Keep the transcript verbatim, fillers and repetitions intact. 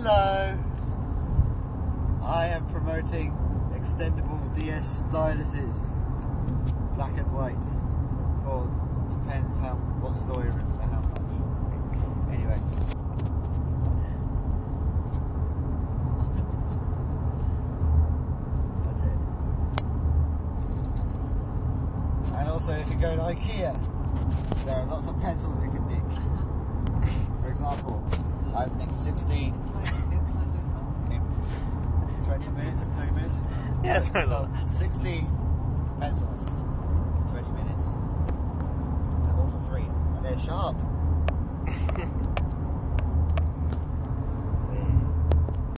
Hello! I am promoting extendable D S styluses, black and white, or depends how what store you're in for how much. Anyway. That's it. And also if you go to IKEA, there are lots of pencils you can nick. For example, I've nicked sixteen. twenty minutes, thirty minutes? Yeah, it's not long. sixteen pencils in twenty minutes. They're all for free. And they're sharp.